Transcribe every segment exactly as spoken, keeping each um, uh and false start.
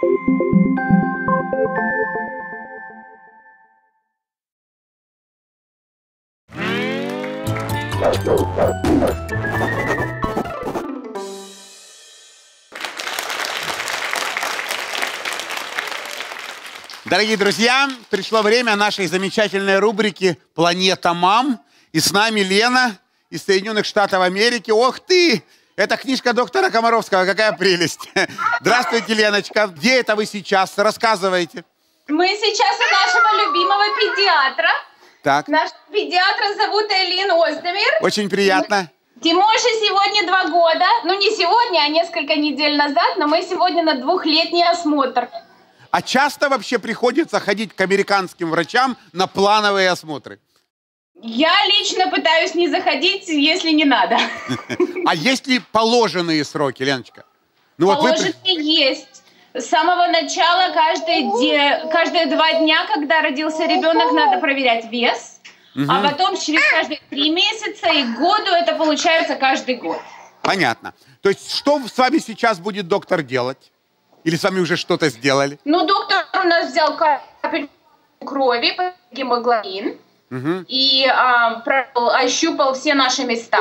Дорогие друзья, пришло время нашей замечательной рубрики «Планета мам». И с нами Лена из Соединенных Штатов Америки. Ох ты! Это книжка доктора Комаровского. Какая прелесть. Здравствуйте, Леночка. Где это вы сейчас? Рассказывайте. Мы сейчас у нашего любимого педиатра. Так. Наш педиатра зовут Элин Оздемир. Очень приятно. Тимоше сегодня два года. Ну, не сегодня, а несколько недель назад. Но мы сегодня на двухлетний осмотр. А часто вообще приходится ходить к американским врачам на плановые осмотры? Я лично пытаюсь не заходить, если не надо. А есть ли положенные сроки, Леночка? Ну, Положенные вот вы... есть. С самого начала, каждые, де... каждые два дня, когда родился ребенок, надо проверять вес. Угу. А потом через каждые три месяца и году это получается каждый год. Понятно. То есть что с вами сейчас будет доктор делать? Или с вами уже что-то сделали? Ну, доктор у нас взял капельку крови, гемоглобин, угу. и а, про, ощупал все наши места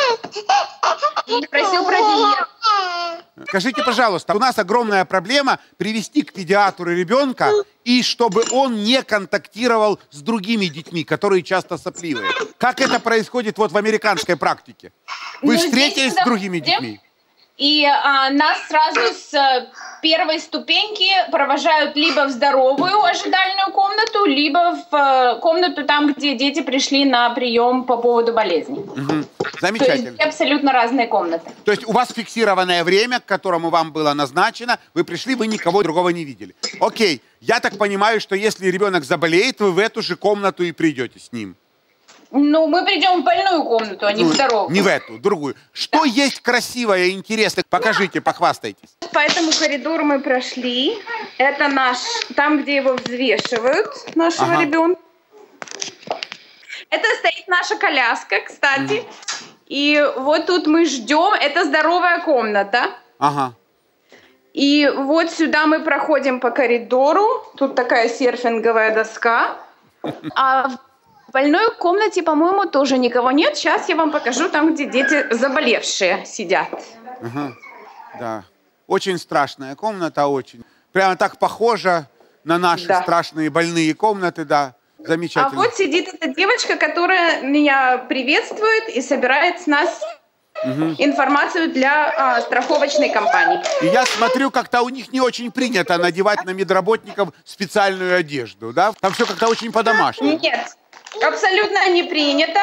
и просил про диету. Скажите, пожалуйста, у нас огромная проблема привести к педиатру ребенка, и чтобы он не контактировал с другими детьми, которые часто сопливые. Как это происходит вот в американской практике? Вы ну, встретились с другими детьми? И а, нас сразу с а, первой ступеньки провожают либо в здоровую ожидальную комнату, либо в а, комнату там, где дети пришли на прием по поводу болезни. Угу. Замечательно. То есть абсолютно разные комнаты. То есть у вас фиксированное время, к которому вам было назначено, вы пришли, вы никого другого не видели. Окей, я так понимаю, что если ребенок заболеет, вы в эту же комнату и придете с ним. Ну, мы придем в больную комнату, а не ну, в здоровую. Не в эту, в другую. Что да. есть красивое и интересное? Покажите, похвастайтесь. По этому коридору мы прошли. Это наш, там, где его взвешивают, нашего ага. ребенка. Это стоит наша коляска, кстати. Mm. И вот тут мы ждем. Это здоровая комната. Ага. И вот сюда мы проходим по коридору. Тут такая серфинговая доска. А в больной комнате, по-моему, тоже никого нет. Сейчас я вам покажу там, где дети заболевшие сидят. Ага. Да. Очень страшная комната, очень. Прямо так похожа на наши да. страшные больные комнаты, да. Замечательно. А вот сидит эта девочка, которая меня приветствует и собирает с нас угу. информацию для а, страховочной компании. И я смотрю, как-то у них не очень принято надевать на медработников специальную одежду, да? Там все как-то очень по-домашнему. Нет, абсолютно не принято.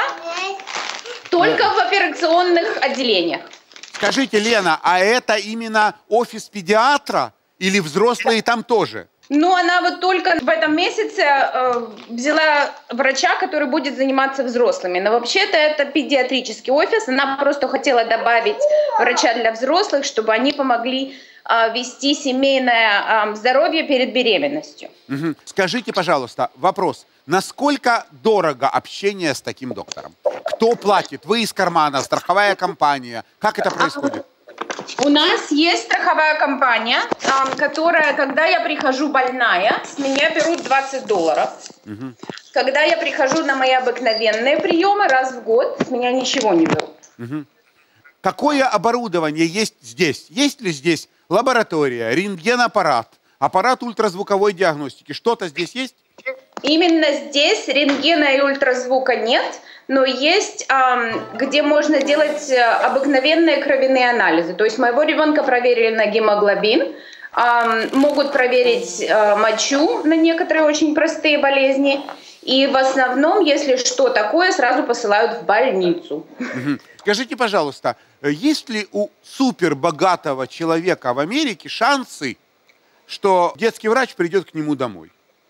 Только да. в операционных отделениях. Скажите, Лена, а это именно офис педиатра или взрослые там тоже? Ну, она вот только в этом месяце э, взяла врача, который будет заниматься взрослыми. Но вообще-то это педиатрический офис. Она просто хотела добавить врача для взрослых, чтобы они помогли э, вести семейное э, здоровье перед беременностью. Угу. Скажите, пожалуйста, вопрос. Насколько дорого общение с таким доктором? Кто платит? Вы из кармана, страховая компания? Как это происходит? У нас есть страховая компания, которая, когда я прихожу больная, с меня берут двадцать долларов. Угу. Когда я прихожу на мои обыкновенные приемы раз в год, с меня ничего не берут. Угу. Какое оборудование есть здесь? Есть ли здесь лаборатория, рентген-аппарат, аппарат ультразвуковой диагностики? Что-то здесь есть? Именно здесь рентгена и ультразвука нет, но есть, эм, где можно делать обыкновенные кровяные анализы. То есть моего ребенка проверили на гемоглобин, эм, могут проверить э, мочу на некоторые очень простые болезни. И в основном, если что такое, сразу посылают в больницу. Угу. Скажите, пожалуйста, есть ли у супербогатого человека в Америке шансы, что детский врач придет к нему домой?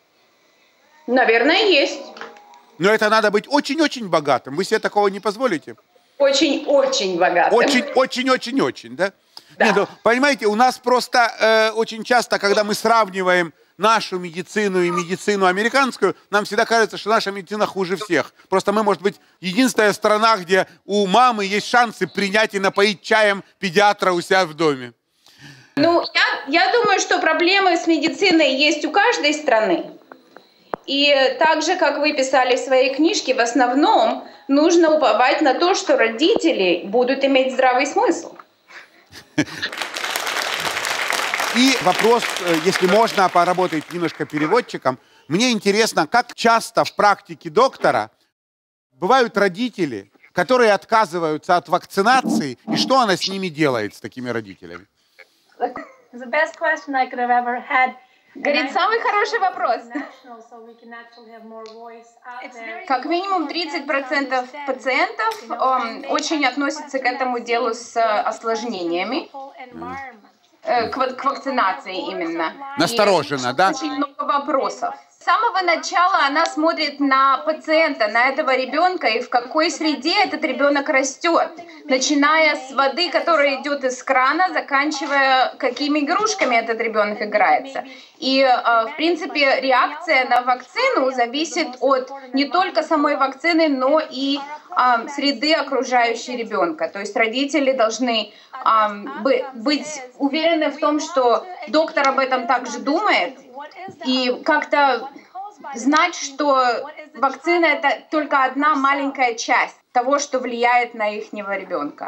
Наверное, есть. Но это надо быть очень-очень богатым. Вы себе такого не позволите? Очень-очень богатым. Очень-очень-очень-очень, да? Да. Нет, ну, понимаете, у нас просто э, очень часто, когда мы сравниваем нашу медицину и медицину американскую, нам всегда кажется, что наша медицина хуже всех. Просто мы, может быть, единственная страна, где у мамы есть шансы принять и напоить чаем педиатра у себя в доме. Ну, я, я думаю, что проблемы с медициной есть у каждой страны. И так же, как вы писали в своей книжке, в основном нужно уповать на то, что родители будут иметь здравый смысл. И вопрос, если можно, поработать немножко переводчиком. Мне интересно, как часто в практике доктора бывают родители, которые отказываются от вакцинации, и что она с ними делает, с такими родителями? Говорит, самый хороший вопрос. Как минимум тридцать процентов пациентов um, очень относятся к этому делу с осложнениями. К, к вакцинации именно. Настороженно, да? Очень много вопросов. С самого начала она смотрит на пациента, на этого ребенка, и в какой среде этот ребенок растет, начиная с воды, которая идет из крана, заканчивая какими игрушками этот ребенок играется. И, в принципе, реакция на вакцину зависит от не только самой вакцины, но и а, среды окружающей ребенка. То есть родители должны а, быть уверены в том, что доктор об этом также думает, и как-то знать, что вакцина — это только одна маленькая часть того, что влияет на ихнего ребенка.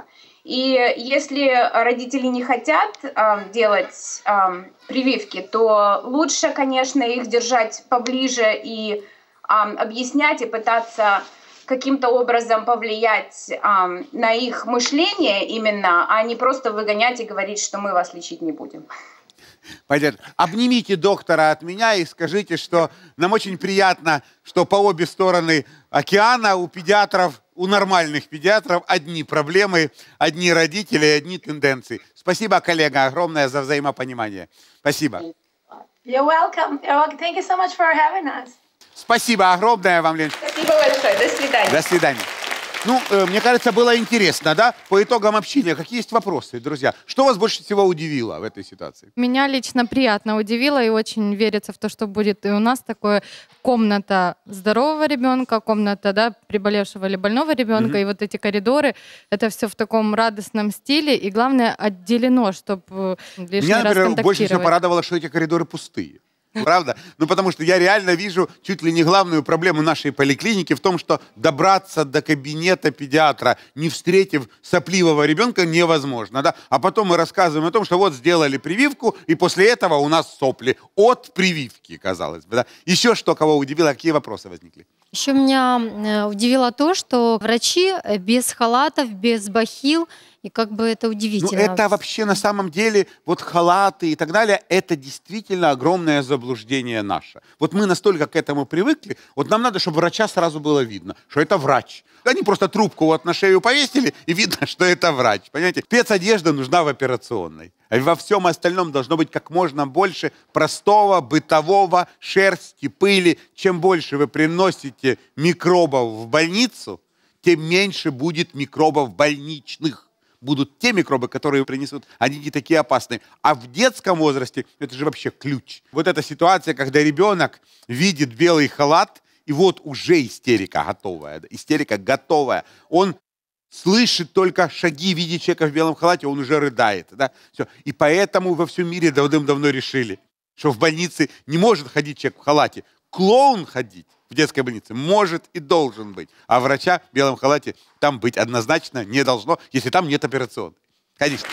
И если родители не хотят э, делать э, прививки, то лучше, конечно, их держать поближе и э, объяснять и пытаться каким-то образом повлиять э, на их мышление именно, а не просто выгонять и говорить, что мы вас лечить не будем. Понятно. Обнимите доктора от меня и скажите, что нам очень приятно, что по обе стороны океана у педиатров, у нормальных педиатров одни проблемы, одни родители, одни тенденции. Спасибо, коллега, огромное за взаимопонимание. Спасибо. You're welcome. You're welcome. Thank you so much for having us. Спасибо огромное вам, Леночка. Спасибо большое. До свидания. До свидания. Ну, э, мне кажется, было интересно, да, по итогам общения. Какие есть вопросы, друзья? Что вас больше всего удивило в этой ситуации? Меня лично приятно удивило и очень верится в то, что будет и у нас такое комната здорового ребенка, комната, да, приболевшего или больного ребенка, mm-hmm. и вот эти коридоры, это все в таком радостном стиле, и главное, отделено, чтобы лишний Меня, раз например, контактировать. больше всего порадовало, что эти коридоры пустые. Правда? Ну, потому что я реально вижу чуть ли не главную проблему нашей поликлиники в том, что добраться до кабинета педиатра, не встретив сопливого ребенка, невозможно. Да? А потом мы рассказываем о том, что вот сделали прививку, и после этого у нас сопли от прививки, казалось бы. Да? Еще что кого удивило, какие вопросы возникли? Еще меня удивило то, что врачи без халатов, без бахил, и как бы это удивительно. Ну, это вообще на самом деле, вот халаты и так далее, это действительно огромное заблуждение наше. Вот мы настолько к этому привыкли, вот нам надо, чтобы врача сразу было видно, что это врач. Они просто трубку вот на шею повесили, и видно, что это врач. Понимаете? Спецодежда нужна в операционной. А во всем остальном должно быть как можно больше простого, бытового, шерсти, пыли. Чем больше вы приносите микробов в больницу, тем меньше будет микробов больничных. Будут те микробы, которые принесут, они не такие опасные. А в детском возрасте это же вообще ключ. Вот эта ситуация, когда ребенок видит белый халат, и вот уже истерика готовая. Истерика готовая. Он слышит только шаги, видит человека в белом халате, он уже рыдает. Да? Все. И поэтому во всем мире давным-давно решили, что в больнице не может ходить человек в халате. Клоун ходить в детской больнице может и должен быть. А врача в белом халате там быть однозначно не должно, если там нет операционной. Конечно.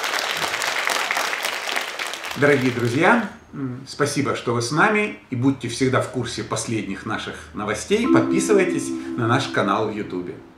Дорогие друзья, спасибо, что вы с нами. И будьте всегда в курсе последних наших новостей. Подписывайтесь на наш канал в Ютубе.